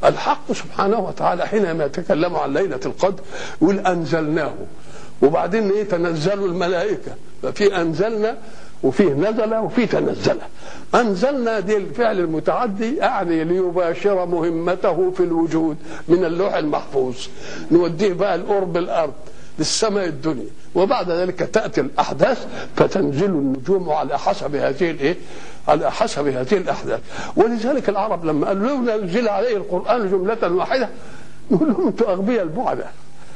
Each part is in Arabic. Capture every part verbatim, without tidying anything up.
الحق سبحانه وتعالى حينما يتكلم عن ليلة القدر يقول أنزلناه، وبعدين ايه تنزلوا الملائكة، ففي أنزلنا وفيه نزل وفيه تنزل. أنزلنا دي الفعل المتعدي يعني ليباشر مهمته في الوجود من اللوح المحفوظ، نوديه بقى القرب الأرض للسماء الدنيا، وبعد ذلك تأتي الأحداث فتنزل النجوم على حسب هذه الايه على حسب هذه الأحداث. ولذلك العرب لما قالوا لو نزل عليه القرآن جملة واحدة نقول لهم انتوا أغبياء البعدة،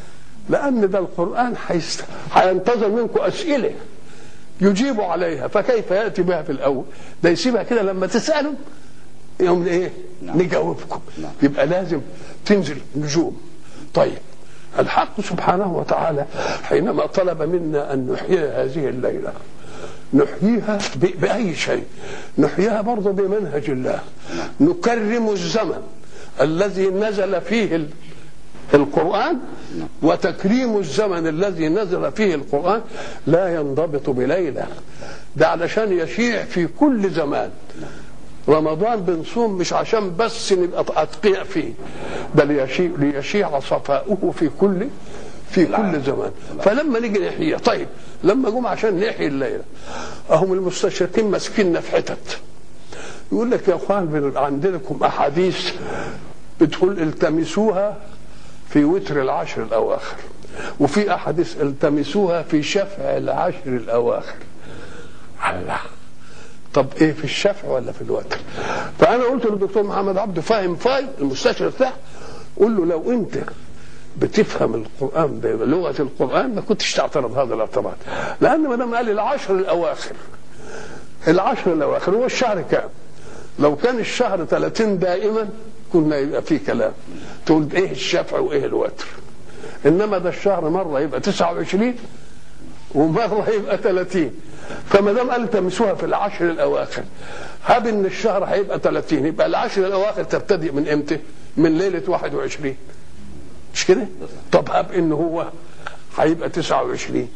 لأن ده القرآن هينتظر منكم أسئلة يجيبوا عليها، فكيف يأتي بها في الأول؟ ده يسيبها كده لما تسألوا يوم ايه نجاوبكم. يبقى لازم تنزل نجوم. طيب الحق سبحانه وتعالى حينما طلب منا أن نحيي هذه الليلة نحييها بأي شيء، نحييها برضه بمنهج الله، نكرم الزمن الذي نزل فيه القرآن، وتكريم الزمن الذي نزل فيه القرآن لا ينضبط بليلة، ده علشان يشيع في كل زمان. رمضان بنصوم مش عشان بس نبقى أتقياء فيه، بل ليشيع, ليشيع صفاؤه في كل في كل زمان. فلما نيجي نحييه، طيب لما جم عشان نحيي الليلة اهم المستشرقين ماسكيننا في حتت، يقول لك يا اخوان عندكم احاديث بتقول التمسوها في وتر العشر الاواخر، وفي احاديث التمسوها في شفع العشر الاواخر. الله، طب ايه في الشفع ولا في الوتر؟ فانا قلت للدكتور محمد عبده فاهم فاي المستشرق ده، قول له لو انت بتفهم القرآن بلغة القرآن ما كنتش تعترض هذا الاعتراض، لأن ما دام قال العشر الأواخر، العشر الأواخر هو الشهر كام؟ لو كان الشهر ثلاثين دائما كنا يبقى فيه كلام، تقول إيه الشفع وإيه الوتر، إنما ده الشهر مرة يبقى تسعة وعشرين ومرة يبقى ثلاثين، فما دام قال تمسوها في العشر الأواخر هب إن الشهر هيبقى ثلاثين، يبقى العشر الأواخر تبتدئ من إمتى؟ من ليلة واحد وعشرين، مش كده؟ طب هب ان هو هيبقى تسعة وعشرين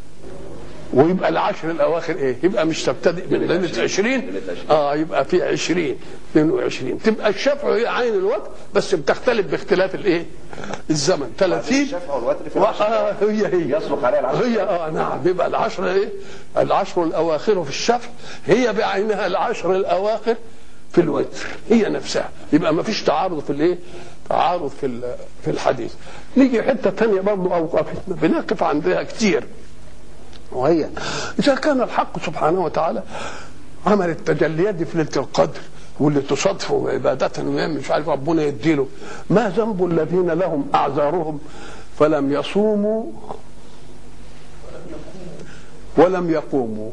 ويبقى العشر الاواخر ايه؟ يبقى مش تبتدئ من ليله عشرين، اه يبقى في عشرين اثنين وعشرين، تبقى الشفع هي عين الوتر بس بتختلف باختلاف الايه؟ الزمن. ثلاثين الشفع والوتر في العشر آه هي هي يصلح عليها العشر هي اه نعم، بيبقى العشر ايه؟ العشر الاواخر في الشفع هي بعينها العشر الاواخر في الوتر هي نفسها، يبقى ما فيش تعارض في الايه؟ تعارض في في الحديث. نيجي حته ثانيه برضه اوقفتنا بنقف عندها كتير، وهي اذا كان الحق سبحانه وتعالى عمل التجليات دي في ليله القدر واللي تصادفه عباده ويعمل مش عارف ربنا يديله، ما ذنب الذين لهم اعذارهم فلم يصوموا ولم يقوموا؟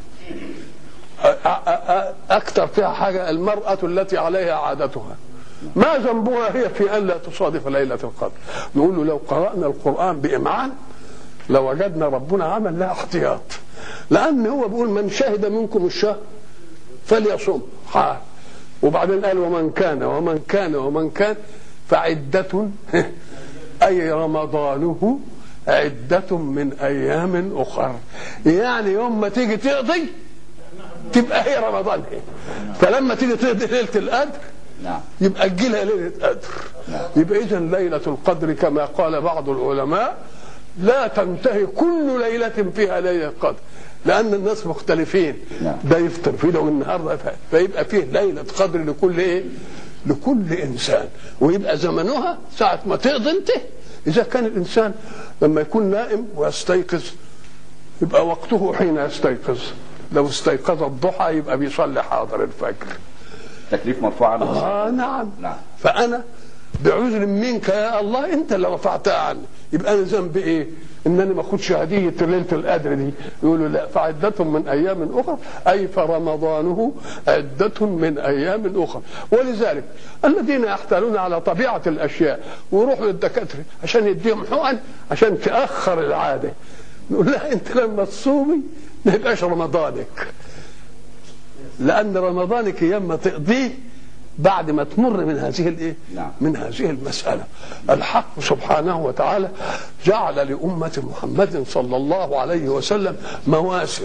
اكثر فيها حاجه المراه التي عليها عادتها، ما ذنبها هي في ان لا تصادف ليله القدر؟ نقول له لو قرانا القران بامعان لوجدنا ربنا عمل لها احتياط، لان هو بيقول من شهد منكم الشهر فليصم، وبعدين قال ومن كان ومن كان ومن كان فعدة اي رمضانه عدة من ايام اخر، يعني يوم ما تيجي تقضي تبقى هي رمضان هي. فلما تيجي تقضي ليله القدر يبقى اجلها ليله قدر. يبقى اذا ليله القدر كما قال بعض العلماء لا تنتهي كل ليله فيها ليله قدر، لان الناس مختلفين، ده يفطر فيه لو النهارده، فيبقى فيه ليله قدر لكل ايه؟ لكل انسان، ويبقى زمنها ساعه ما تقضي انت. اذا كان الانسان لما يكون نائم ويستيقظ يبقى وقته حين يستيقظ، لو استيقظ الضحى يبقى بيصلي حاضر الفجر، تكليف مرفوع عنه. اه نعم. نعم. فانا بعذر منك يا الله انت اللي رفعتها عني، يبقى انا ذنبي ايه؟ انني ما اخدش هديه ليله القدر دي. يقولوا لا، فعده من ايام اخرى اي فرمضانه عده من ايام اخرى. ولذلك الذين يحتالون على طبيعه الاشياء ويروحوا للدكاتره عشان يديهم حقن عشان تاخر العاده، نقول لها انت لما تصومي ما يبقاش رمضانك، لان رمضانك يما تقضيه بعد ما تمر من هذه الايه؟ من هذه المساله. الحق سبحانه وتعالى جعل لامه محمد صلى الله عليه وسلم مواسم،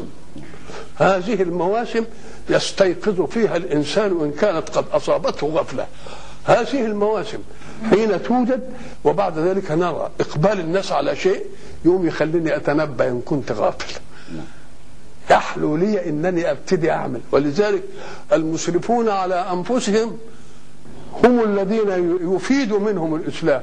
هذه المواسم يستيقظ فيها الانسان وان كانت قد اصابته غفله. هذه المواسم حين توجد وبعد ذلك نرى إقبال الناس على شيء يوم يخليني أتنبأ إن كنت غافل، يحلو لي إنني أبتدي أعمل. ولذلك المسرفون على أنفسهم هم الذين يفيد منهم الإسلام.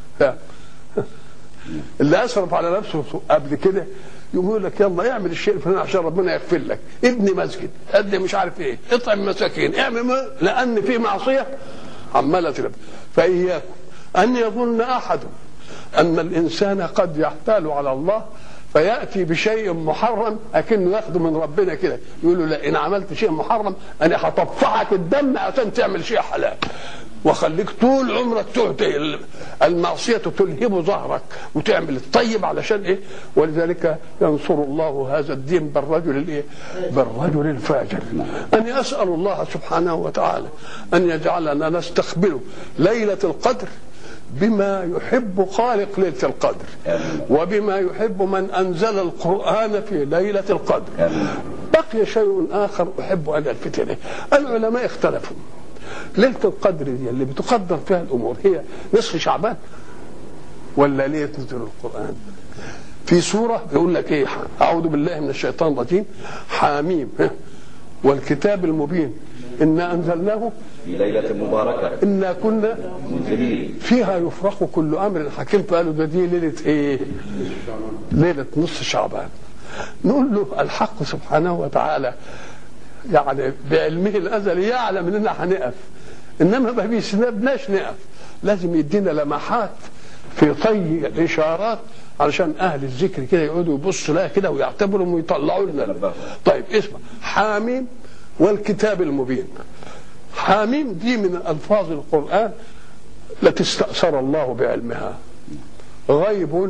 اللي أسرف على نفسه قبل كده يقول لك يلا اعمل الشيء الفلاني عشان ربنا يغفر لك، ابني مسجد، قد مش عارف ايه، اطعم مساكين، اعمل ما لأن في معصية عمالة تلف. فإياكم أن يظن أحد أن الإنسان قد يحتال على الله فيأتي بشيء محرم أكنه ياخده من ربنا كده، يقول له لا إن عملت شيء محرم أنا هطفحك الدم عشان تعمل شيء حلال وخليك طول عمرك تهتي المعصية تلهب ظهرك وتعمل الطيب علشان إيه. ولذلك ينصر الله هذا الدين بالرجل الإيه؟ بالرجل الفاجر. أنا أسأل الله سبحانه وتعالى أن يجعلنا نستقبل ليلة القدر بما يحب خالق ليلة القدر وبما يحب من أنزل القرآن في ليلة القدر. بقي شيء آخر أحب أن ألفت إليه. العلماء اختلفوا، ليلة القدر دي اللي بتقدر فيها الأمور هي نصف شعبان ولا ليلة نزول القرآن؟ في سورة يقول لك إيه؟ أعوذ بالله من الشيطان الرجيم، حاميم والكتاب المبين إنا أنزلناه في ليلة مباركة إنا كنا منزلين فيها يفرق كل أمر حكيم. فقالوا ده دي ليلة إيه؟ ليلة نصف شعبان. نقول له الحق سبحانه وتعالى يعني بعلمه الأزلي يعلم إننا هنقف، إنما ما بيسنبناش نقف، لازم يدينا لمحات في طي الإشارات علشان أهل الذكر كده يقعدوا يبصوا لها كده ويعتبروا ويطلعوا لنا. طيب اسمع، حاميم والكتاب المبين. حاميم دي من ألفاظ القرآن التي استأثر الله بعلمها، غيب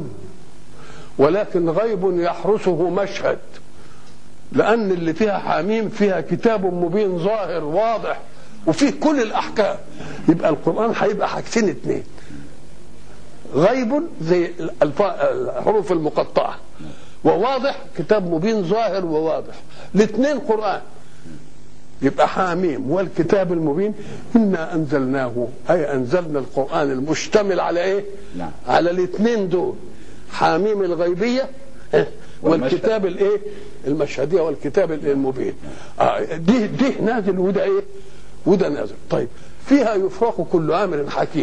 ولكن غيب يحرسه مشهد، لأن اللي فيها حاميم فيها كتاب مبين ظاهر واضح وفيه كل الأحكام. يبقى القرآن هيبقى حاجتين اتنين، غيب زي الحروف المقطعة وواضح كتاب مبين ظاهر وواضح، الاثنين قرآن. يبقى حاميم والكتاب المبين إنا أنزلناه أي أنزلنا القرآن المشتمل على إيه؟ نعم. على الاثنين دول، حاميم الغيبية والكتاب الايه المشهديه والكتاب المبين. آه دي دي نازل وده ايه وده نازل. طيب فيها يفرق كل امر حكيم.